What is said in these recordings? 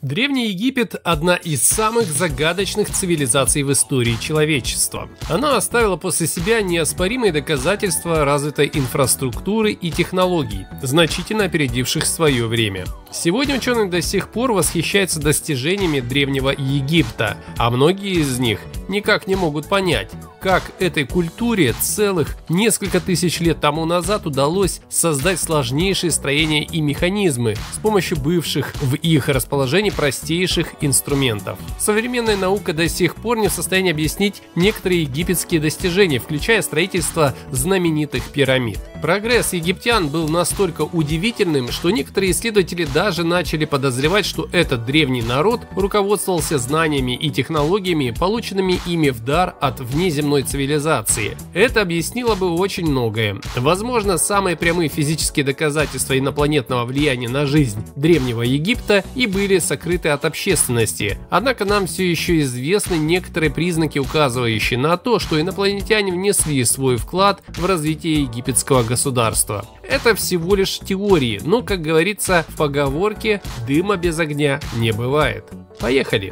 Древний Египет – одна из самых загадочных цивилизаций в истории человечества. Она оставила после себя неоспоримые доказательства развитой инфраструктуры и технологий, значительно опередивших свое время. Сегодня ученые до сих пор восхищаются достижениями Древнего Египта, а многие из них никак не могут понять, как этой культуре целых несколько тысяч лет тому назад удалось создать сложнейшие строения и механизмы с помощью бывших в их расположении простейших инструментов. Современная наука до сих пор не в состоянии объяснить некоторые египетские достижения, включая строительство знаменитых пирамид. Прогресс египтян был настолько удивительным, что некоторые исследователи даже начали подозревать, что этот древний народ руководствовался знаниями и технологиями, полученными ими в дар от внеземной цивилизации. Это объяснило бы очень многое. Возможно, самые прямые физические доказательства инопланетного влияния на жизнь Древнего Египта и были сокрыты от общественности. Однако нам все еще известны некоторые признаки, указывающие на то, что инопланетяне внесли свой вклад в развитие египетского государства. Это всего лишь теории, но, как говорится в поговорке, дыма без огня не бывает. Поехали!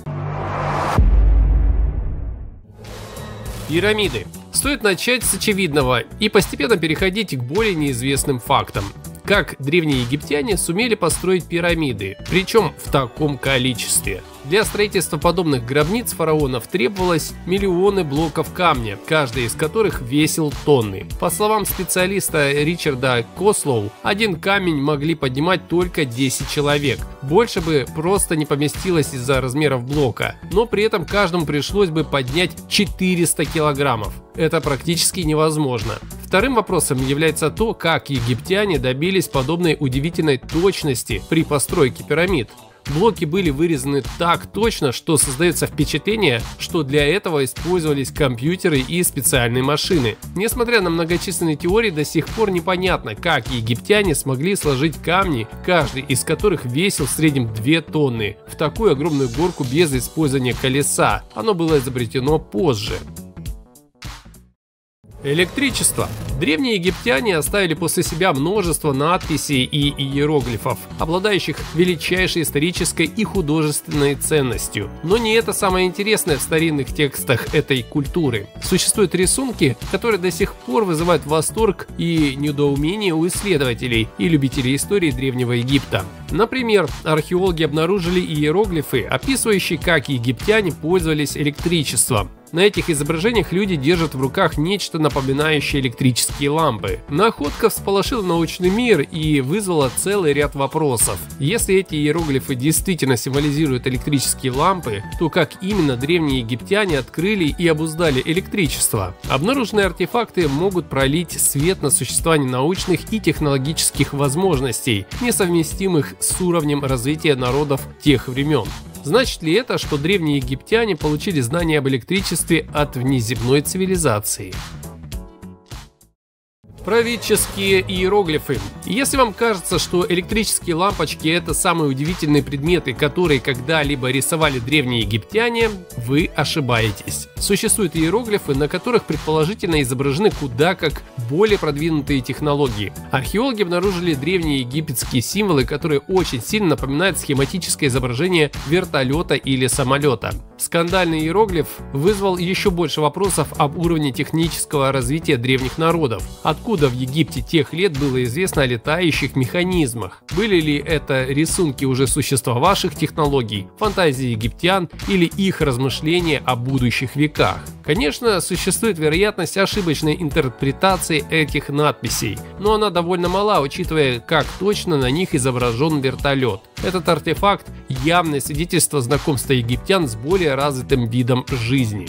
Пирамиды. Стоит начать с очевидного и постепенно переходить к более неизвестным фактам. Как древние египтяне сумели построить пирамиды, причем в таком количестве. Для строительства подобных гробниц фараонов требовалось миллионы блоков камня, каждый из которых весил тонны. По словам специалиста Ричарда Кослоу, один камень могли поднимать только 10 человек. Больше бы просто не поместилось из-за размеров блока, но при этом каждому пришлось бы поднять 400 килограммов. Это практически невозможно. Вторым вопросом является то, как египтяне добились подобной удивительной точности при постройке пирамид. Блоки были вырезаны так точно, что создается впечатление, что для этого использовались компьютеры и специальные машины. Несмотря на многочисленные теории, до сих пор непонятно, как египтяне смогли сложить камни, каждый из которых весил в среднем 2 тонны, в такую огромную горку без использования колеса. Оно было изобретено позже. Электричество. Древние египтяне оставили после себя множество надписей и иероглифов, обладающих величайшей исторической и художественной ценностью. Но не это самое интересное в старинных текстах этой культуры. Существуют рисунки, которые до сих пор вызывают восторг и недоумение у исследователей и любителей истории Древнего Египта. Например, археологи обнаружили иероглифы, описывающие, как египтяне пользовались электричеством. На этих изображениях люди держат в руках нечто напоминающее электрические лампы. Находка всполошила научный мир и вызвала целый ряд вопросов. Если эти иероглифы действительно символизируют электрические лампы, то как именно древние египтяне открыли и обуздали электричество? Обнаруженные артефакты могут пролить свет на существование научных и технологических возможностей, несовместимых с уровнем развития народов тех времен. Значит ли это, что древние египтяне получили знания об электричестве от внеземной цивилизации? Правительские иероглифы. Если вам кажется, что электрические лампочки — это самые удивительные предметы, которые когда-либо рисовали древние египтяне, вы ошибаетесь. Существуют иероглифы, на которых предположительно изображены куда как более продвинутые технологии. Археологи обнаружили древние египетские символы, которые очень сильно напоминают схематическое изображение вертолета или самолета. Скандальный иероглиф вызвал еще больше вопросов об уровне технического развития древних народов. Откуда в Египте тех лет было известно о летающих механизмах? Были ли это рисунки уже существовавших технологий, фантазии египтян или их размышления о будущих веках? Конечно, существует вероятность ошибочной интерпретации этих надписей, но она довольно мала, учитывая, как точно на них изображен вертолет. Этот артефакт – явное свидетельство знакомства египтян с более развитым видом жизни.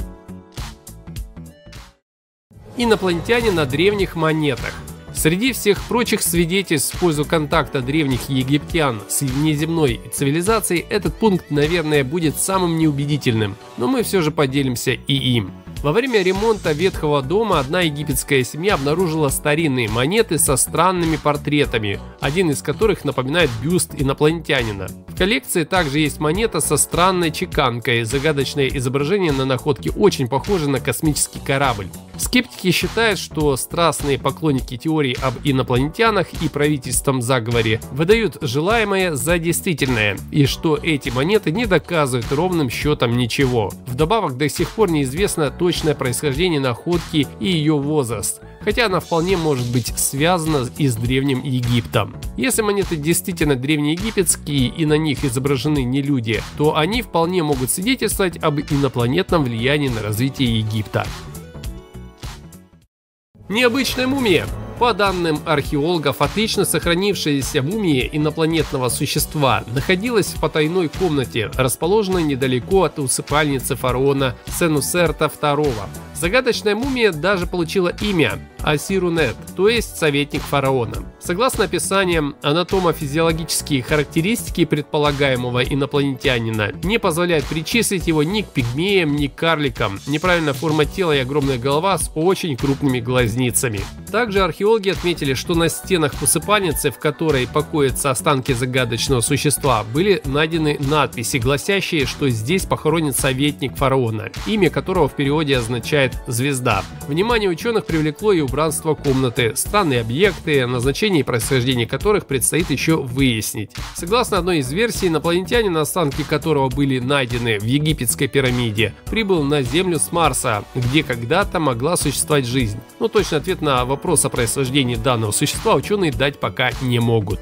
Инопланетяне на древних монетах. Среди всех прочих свидетельств в пользу контакта древних египтян с внеземной цивилизацией этот пункт, наверное, будет самым неубедительным, но мы все же поделимся и им. Во время ремонта ветхого дома одна египетская семья обнаружила старинные монеты со странными портретами, один из которых напоминает бюст инопланетянина. В коллекции также есть монета со странной чеканкой, загадочное изображение на находке очень похоже на космический корабль. Скептики считают, что страстные поклонники теорий об инопланетянах и правительственном заговоре выдают желаемое за действительное, и что эти монеты не доказывают ровным счетом ничего. Вдобавок, до сих пор неизвестно точное происхождение находки и ее возраст, хотя она вполне может быть связана и с Древним Египтом. Если монеты действительно древнеегипетские и на них изображены не люди, то они вполне могут свидетельствовать об инопланетном влиянии на развитие Египта. Необычная мумия. По данным археологов, отлично сохранившаяся мумия инопланетного существа находилась в потайной комнате, расположенной недалеко от усыпальницы фараона Сенусерта II. Загадочная мумия даже получила имя – Асирунет, то есть советник фараона. Согласно описаниям, анатомо-физиологические характеристики предполагаемого инопланетянина не позволяют причислить его ни к пигмеям, ни к карликам. Неправильная форма тела и огромная голова с очень крупными глазницами. Также археологи отметили, что на стенах усыпальницы, в которой покоятся останки загадочного существа, были найдены надписи, гласящие, что здесь похоронен советник фараона, имя которого в переводе означает «звезда». Внимание ученых привлекло и убранство комнаты, странные объекты, назначение и происхождение которых предстоит еще выяснить. Согласно одной из версий, инопланетянин, останки которого были найдены в египетской пирамиде, прибыл на Землю с Марса, где когда-то могла существовать жизнь. Но точный ответ на вопрос о происхождении данного существа ученые дать пока не могут.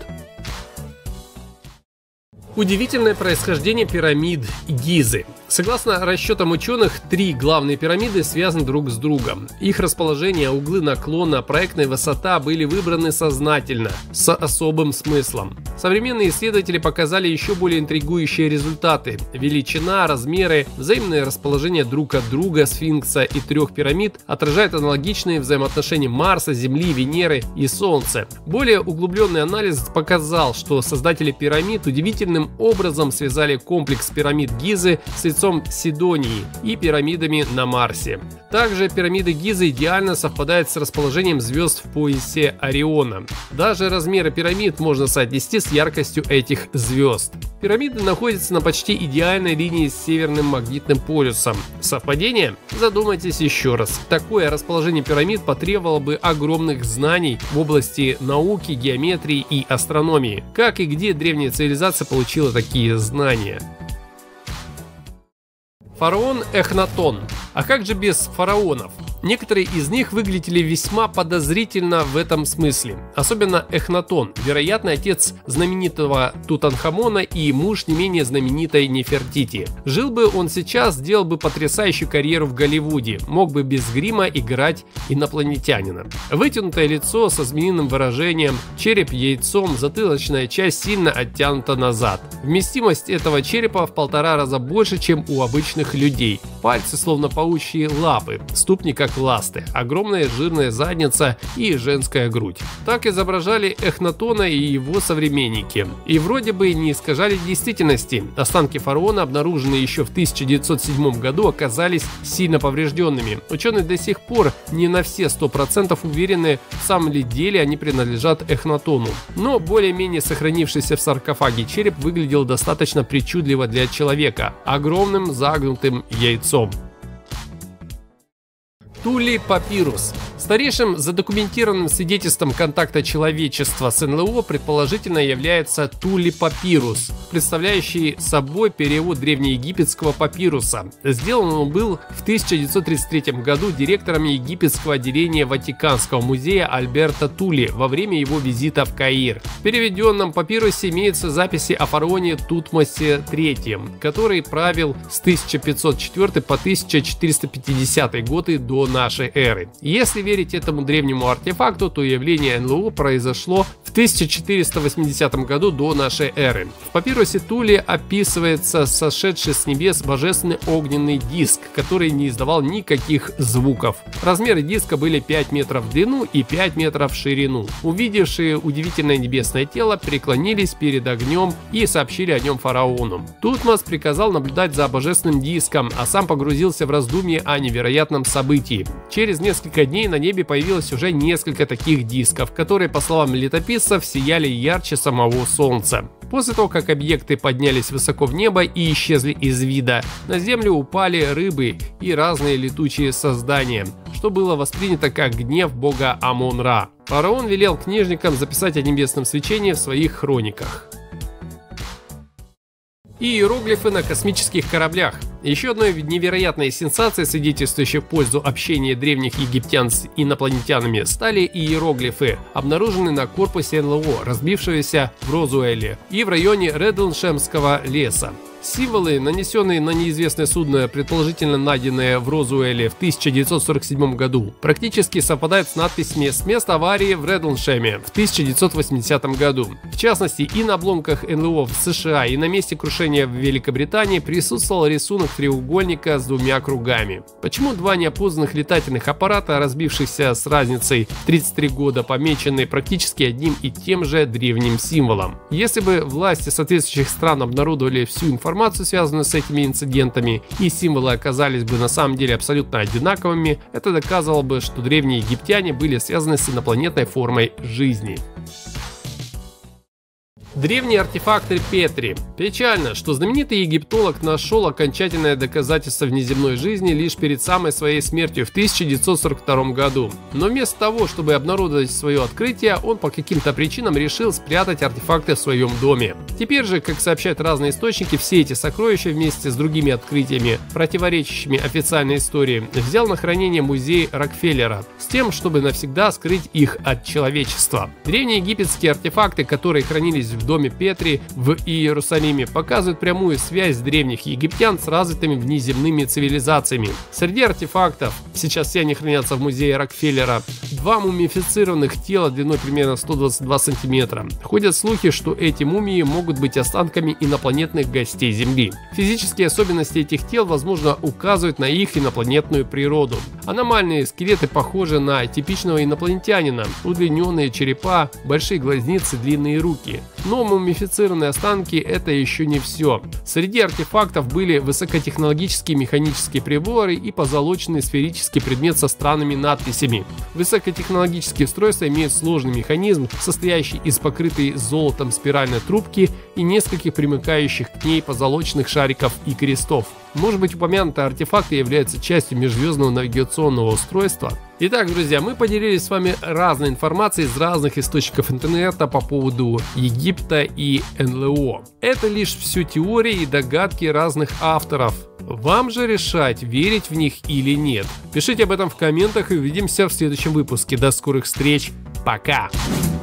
Удивительное происхождение пирамид Гизы. Согласно расчетам ученых, 3 главные пирамиды связаны друг с другом. Их расположение, углы наклона, проектная высота были выбраны сознательно, с особым смыслом. Современные исследователи показали еще более интригующие результаты. Величина, размеры, взаимное расположение друг от друга сфинкса и 3 пирамид отражают аналогичные взаимоотношения Марса, Земли, Венеры и Солнца. Более углубленный анализ показал, что создатели пирамид удивительным образом связали комплекс пирамид Гизы с лицом Сидонии и пирамидами на Марсе. Также пирамиды Гизы идеально совпадают с расположением звезд в поясе Ориона. Даже размеры пирамид можно соотнести с яркостью этих звезд. Пирамиды находятся на почти идеальной линии с северным магнитным полюсом. Совпадение? Задумайтесь еще раз. Такое расположение пирамид потребовало бы огромных знаний в области науки, геометрии и астрономии. Как и где древняя цивилизация получила такие знания? Фараон Эхнатон. А как же без фараонов? Некоторые из них выглядели весьма подозрительно в этом смысле. Особенно Эхнатон, вероятно, отец знаменитого Тутанхамона и муж не менее знаменитой Нефертити. Жил бы он сейчас, сделал бы потрясающую карьеру в Голливуде, мог бы без грима играть инопланетянина. Вытянутое лицо со змеиным выражением, череп яйцом, затылочная часть сильно оттянута назад. Вместимость этого черепа в 1,5 раза больше, чем у обычных людей. Пальцы словно паучьи лапы, ступни как ласты, огромная жирная задница и женская грудь. Так изображали Эхнатона и его современники. И вроде бы не искажали действительности. Останки фараона, обнаруженные еще в 1907 году, оказались сильно поврежденными. Ученые до сих пор не на все 100% уверены, в самом ли деле они принадлежат Эхнатону. Но более-менее сохранившийся в саркофаге череп выглядел достаточно причудливо для человека, огромным загнутым яйцом. Тули-папирус. Старейшим задокументированным свидетельством контакта человечества с НЛО предположительно является Тули-папирус, представляющий собой перевод древнеегипетского папируса. Сделан он был в 1933 году директором египетского отделения Ватиканского музея Альберто Тули во время его визита в Каир. В переведенном папирусе имеются записи о фараоне Тутмосе III, который правил с 1504 по 1450 годы до нашей эры. Если верить этому древнему артефакту, то явление НЛО произошло в 1480 году до нашей эры. В папирусе Тули описывается сошедший с небес божественный огненный диск, который не издавал никаких звуков. Размеры диска были 5 метров в длину и 5 метров в ширину. Увидевшие удивительное небесное тело преклонились перед огнем и сообщили о нем фараону. Тутмос приказал наблюдать за божественным диском, а сам погрузился в раздумье о невероятном событии. Через несколько дней на небе появилось уже несколько таких дисков, которые, по словам летописцев, сияли ярче самого Солнца. После того, как объекты поднялись высоко в небо и исчезли из вида, на землю упали рыбы и разные летучие создания. что было воспринято как гнев бога Амон-Ра. Фараон велел книжникам записать о небесном свечении в своих хрониках. Иероглифы на космических кораблях. Еще одной невероятной сенсацией, свидетельствующей в пользу общения древних египтян с инопланетянами, стали иероглифы, обнаруженные на корпусе НЛО, разбившегося в Розуэле и в районе Редлшемского леса. Символы, нанесенные на неизвестное судно, предположительно найденное в Розуэле в 1947 году, практически совпадают с надписями с места аварии в Редлшеме в 1980 году. В частности, и на обломках НЛО в США, и на месте крушения в Великобритании присутствовал рисунок треугольника с двумя кругами. Почему два неопознанных летательных аппарата, разбившихся с разницей в 33 года, помечены практически одним и тем же древним символом? Если бы власти соответствующих стран обнародовали всю информацию, связанную с этими инцидентами, и символы оказались бы на самом деле абсолютно одинаковыми, это доказывало бы, что древние египтяне были связаны с инопланетной формой жизни. Древние артефакты Петри. Печально, что знаменитый египтолог нашел окончательное доказательство внеземной жизни лишь перед самой своей смертью в 1942 году. Но вместо того, чтобы обнародовать свое открытие, он по каким-то причинам решил спрятать артефакты в своем доме. Теперь же, как сообщают разные источники, все эти сокровища вместе с другими открытиями, противоречащими официальной истории, взял на хранение музей Рокфеллера с тем, чтобы навсегда скрыть их от человечества. Древние египетские артефакты, которые хранились в доме Петри в Иерусалиме, показывают прямую связь древних египтян с развитыми внеземными цивилизациями. Среди артефактов, сейчас все они хранятся в музее Рокфеллера, два мумифицированных тела длиной примерно 122 сантиметра. Ходят слухи, что эти мумии могут быть останками инопланетных гостей Земли. Физические особенности этих тел, возможно, указывают на их инопланетную природу. Аномальные скелеты похожи на типичного инопланетянина, удлиненные черепа, большие глазницы, длинные руки. Но мумифицированные останки — это еще не все. Среди артефактов были высокотехнологические механические приборы и позолоченный сферический предмет со странными надписями. Высокотехнологические устройства имеют сложный механизм, состоящий из покрытой золотом спиральной трубки и нескольких примыкающих к ней позолоченных шариков и крестов. Может быть, упомянутые артефакты являются частью межзвездного навигационного устройства? Итак, друзья, мы поделились с вами разной информацией из разных источников интернета по поводу Египта и НЛО. Это лишь все теории и догадки разных авторов. Вам же решать, верить в них или нет. Пишите об этом в комментах и увидимся в следующем выпуске. До скорых встреч. Пока!